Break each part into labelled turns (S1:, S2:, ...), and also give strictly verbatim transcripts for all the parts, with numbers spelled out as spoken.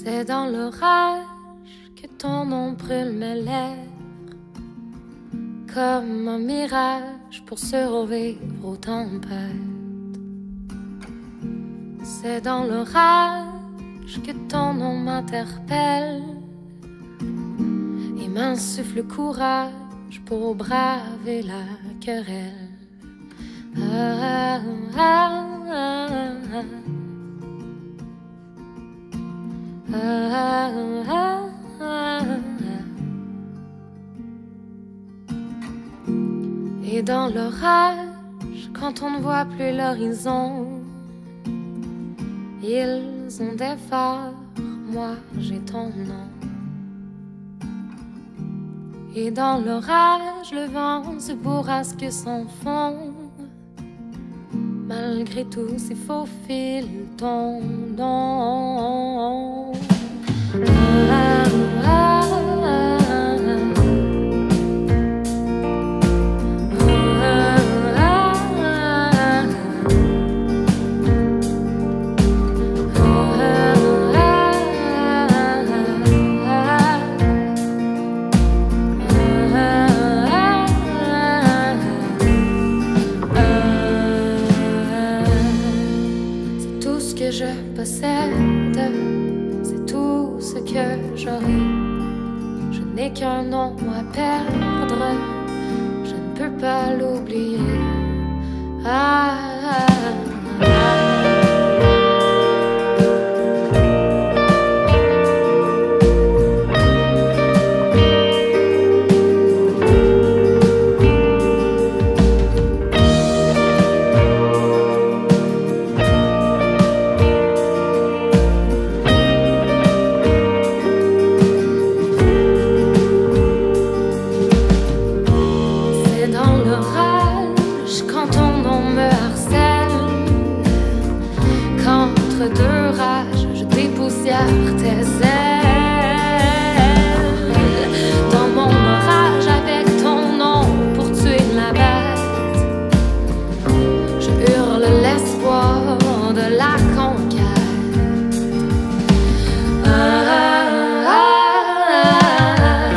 S1: C'est dans l'orage que ton nom brûle mes lèvres, comme un mirage pour survivre aux tempêtes. C'est dans l'orage que ton nom m'interpelle et m'insuffle le courage pour braver la querelle. Ah, ah, ah, ah. Ah, ah, ah, ah. Et dans l'orage, quand on ne voit plus l'horizon, ils ont des phares, moi j'ai ton nom. Et dans l'orage, le vent se bourrasque sans fond. Malgré tout, c'est faufile ton don. Ah, ah, ah, ah. Je possède, c'est tout ce que j'aurai. Je n'ai qu'un nom à perdre, je ne peux pas l'oublier. Ah, ah, ah. Deux rages, je dépoussière tes ailes. Dans mon orage, avec ton nom pour tuer la bête, je hurle l'espoir de la conquête. Ah, ah, ah, ah.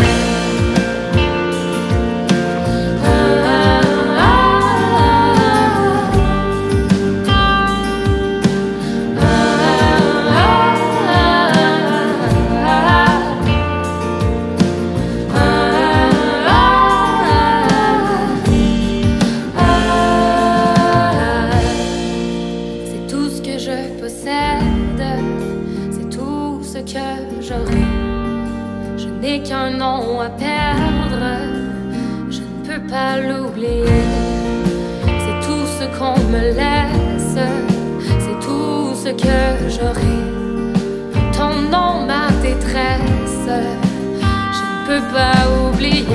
S1: C'est tout ce que j'aurai. Je n'ai qu'un nom à perdre, je ne peux pas l'oublier. C'est tout ce qu'on me laisse, c'est tout ce que j'aurai. Ton nom, ma détresse, je ne peux pas oublier.